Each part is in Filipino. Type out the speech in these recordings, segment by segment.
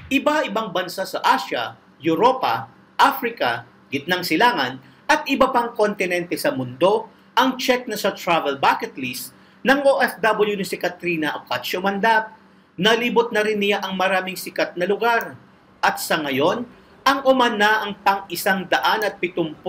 Iba-ibang bansa sa Asia, Europa, Africa, Gitnang Silangan at iba pang kontinente sa mundo ang check na sa travel bucket list ng OFW ni si Katrina Ocasio-Mandap. Nalibot na rin niya ang maraming sikat na lugar. At sa ngayon, ang Oman na ang pang-172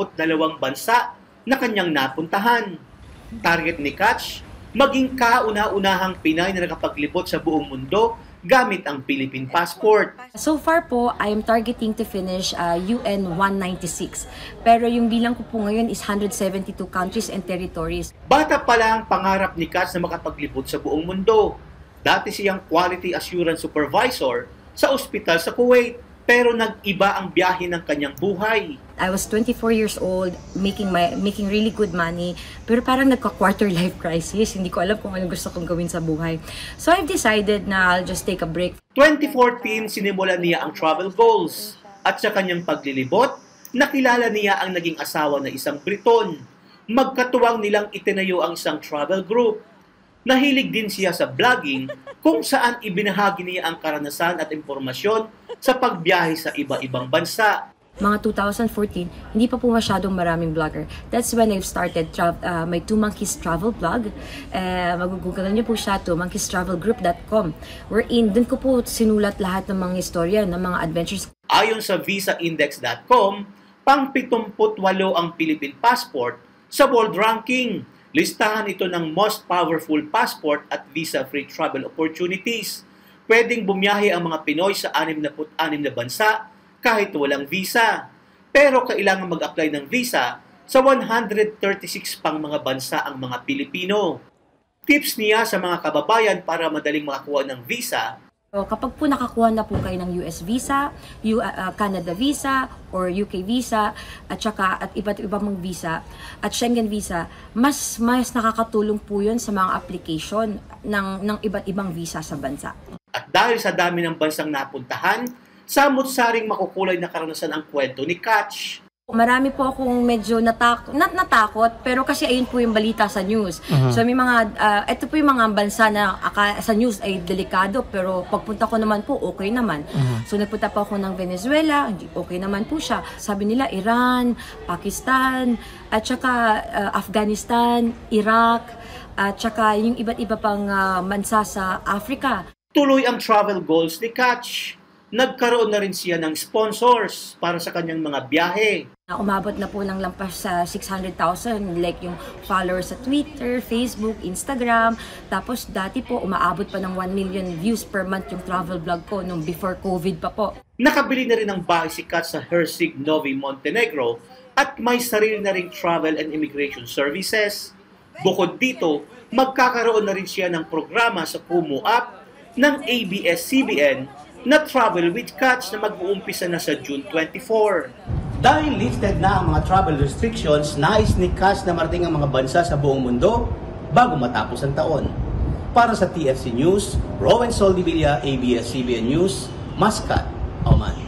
bansa na kanyang napuntahan. Target ni Katch, maging kauna-unahang Pinay na nakapaglibot sa buong mundo gamit ang Philippine passport. So far po, I am targeting to finish UN 196. Pero yung bilang ko po ngayon is 172 countries and territories. Bata pa lang ang pangarap ni Katch na makapaglibot sa buong mundo. Dati siyang Quality Assurance Supervisor sa ospital sa Kuwait. Pero nag-iba ang biyahe ng kanyang buhay. I was 24 years old, making really good money, pero parang nagka-quarter life crisis. Hindi ko alam kung ano gusto kong gawin sa buhay. So I've decided na I'll just take a break. 2014, sinimulan niya ang travel goals. At sa kanyang paglilibot, nakilala niya ang naging asawa na isang Briton. Magkatuwang nilang itinayo ang isang travel group. Nahilig din siya sa vlogging kung saan ibinahagi niya ang karanasan at impormasyon sa pagbiyahe sa iba-ibang bansa. Mga 2014, hindi pa po masyadong maraming vlogger. That's when I've started my Two Monkeys travel blog. Mag-google niyo po siya, twomonkeystravelgroup.com. Wherein, dun ko po sinulat lahat ng mga istorya, ng mga adventures. Ayon sa visaindex.com, pang-78 ang Philippine passport sa world ranking. Listahan ito ng most powerful passport at visa-free travel opportunities. Pwedeng bumiyahe ang mga Pinoy sa 66 na bansa kahit walang visa. Pero kailangan mag-apply ng visa sa 136 pang mga bansa ang mga Pilipino. Tips niya sa mga kababayan para madaling makakuha ng visa. So, kapag po nakakuha na po kayo ng US visa, Canada visa, or UK visa, at iba't ibang mga visa, at Schengen visa, mas nakakatulong po yun sa mga application ng iba't ibang visa sa bansa. At dahil sa dami ng bansang napuntahan, samot-saring makukulay na karanasan ang kwento ni Katch. Marami po akong medyo natakot, pero kasi ayun po yung balita sa news. So may mga, ito po yung mga bansa na sa news ay delikado, pero pagpunta ko naman po, okay naman. So nagpunta po ako ng Venezuela, okay naman po siya. Sabi nila Iran, Pakistan, at saka Afghanistan, Iraq, at saka yung iba't iba pang bansa sa Africa. Tuloy ang travel goals ni Katch. Nagkaroon na rin siya ng sponsors para sa kanyang mga biyahe. Umabot na po ng lampas sa 600,000, like yung followers sa Twitter, Facebook, Instagram. Tapos dati po umaabot pa ng 1 million views per month yung travel vlog ko nung before COVID pa po. Nakabili na rin ng bahay si Katch sa Herceg Novi, Montenegro at may sarili na ring travel and immigration services. Bukod dito, magkakaroon na rin siya ng programa sa Kumu app ng ABS-CBN na Travel with Katch na mag-uumpisa na sa June 24. Dahil lifted na ang mga travel restrictions, nais ni Katch na marating ang mga bansa sa buong mundo bago matapos ang taon. Para sa TFC News, Rowan Soldivilla, ABS-CBN News, Muscat, Oman.